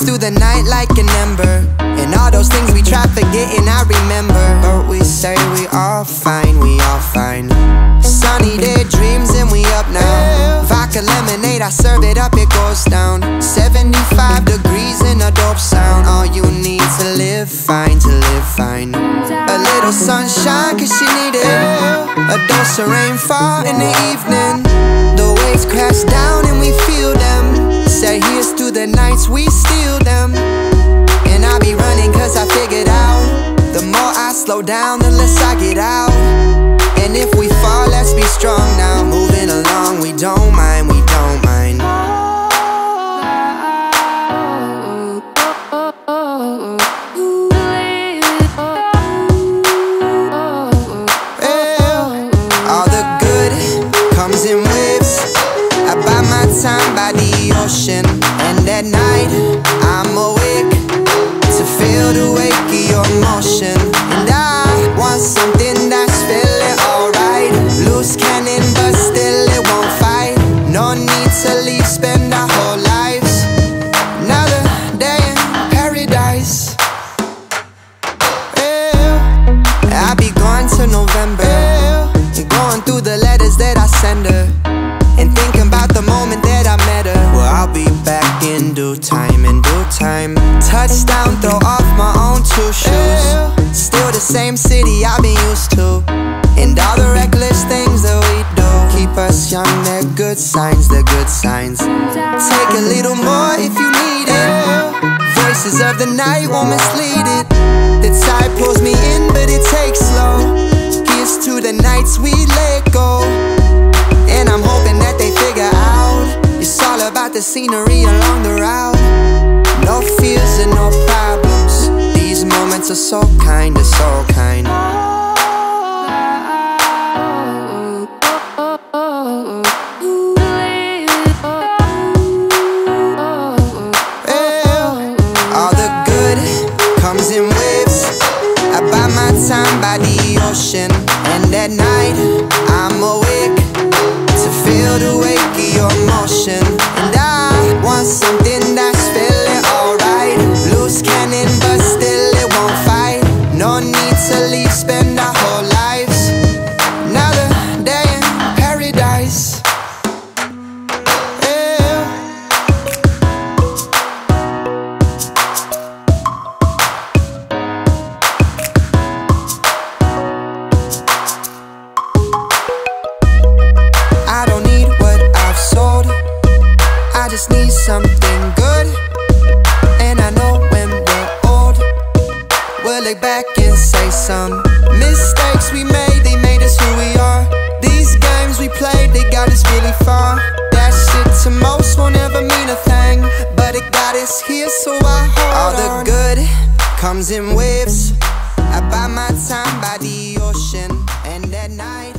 through the night like an ember, and all those things we try forgetting I remember. But we say we all fine, we all fine. Sunny day dreams and we up now. Vodka lemonade, I serve it up, it goes down. 75 degrees in a dope sound. All you need to live fine, to live fine. A little sunshine cause she need it. A dose of rainfall in the evening. The waves crash down and we feel them. Say here's to the nights we steal them. And I be running cause I figured out, the more I slow down, the less I get out. And if we fall, let's be strong now. Moving along, we don't mind, we don't mind. All the good comes in waves. I buy my time by the ocean, and at night I'm awake to feel the wake of your motion. And I want something that's feeling alright. Loose cannon but still it won't fight. No need to leave, spend our whole lives. Another day in paradise. I'll be going to November, going through the letters that I send her, and thinking about the moment that I met her. Well, I'll be back in due time, in due time. Touchdown, throw off my own two shoes. Still the same city I've been used to, and all the reckless things that we do keep us young, they're good signs, they're good signs. Take a little more if you need it. Voices of the night won't mislead it. The tide pulls me in but it takes slow. Here's to the nights we let go. And I'm hoping that they figure out it's all about the scenery along the route. No fears and no problems. These moments are so kind, they're so kind. All the good comes in waves. I buy my time by the ocean, and at night I'm awake to feel the wake of your motion. And I want something that's feeling alright. Loose cannon but still it won't fight. No need to leave, spend our whole lives. Another day in paradise. I don't need what I've sold, I just need something good. And I know when we're old, we'll look back and say some mistakes we made, they made us who we are. These games we played, they got us really far. That shit to most won't ever mean a thing, but it got us here, so I hold on. All the good comes in waves. I buy my time by the ocean, and at night